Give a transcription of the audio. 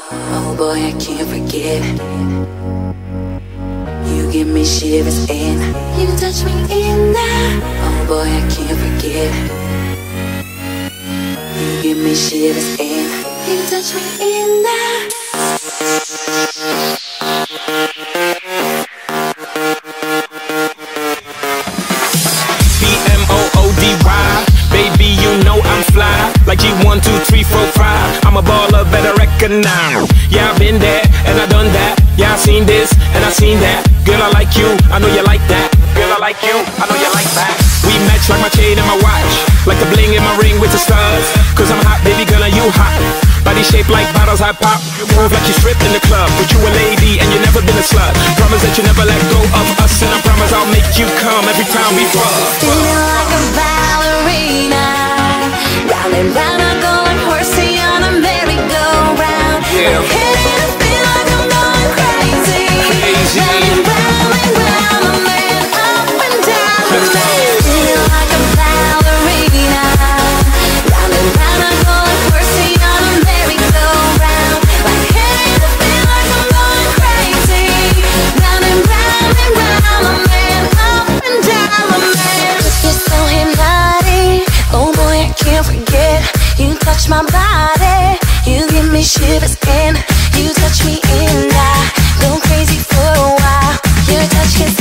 Oh boy, I can't forget. You give me shivers and you touch me in there. Oh boy, I can't forget. You give me shivers and you touch me in there. B-M-O-O-D-Y, baby, you know I'm fly. Like G1, 2, 3, 4, 5. I'm a baller, better recognize. Yeah, I've been there and I done that. Yeah, I seen this and I seen that. Girl, I like you, I know you like that. Girl, I like you, I know you like that. We match like my chain and my watch, like the bling in my ring with the stars. Cause I'm hot, baby girl, and you hot. Body shaped like bottles I pop. You move like you strip in the club, but you a lady and you never been a slut. Promise that you never let go of us, and I promise I'll make you come every time we fuck. Feeling like a ballerina, round and round, I'm going horsey on a merry-go-round. Yeah. My head feel like I'm going crazy. Round and round and round, my man, up and down the lane. Feeling like a ballerina, round and round, I'm going horsey on a merry-go-round. My head feel like I'm going crazy. Round and round and round, my man, up and down the lane. You're so hypnotic, oh boy, I can't forget. You touch my body, you give me shivers and you touch me and I go crazy for a while. Your touch gets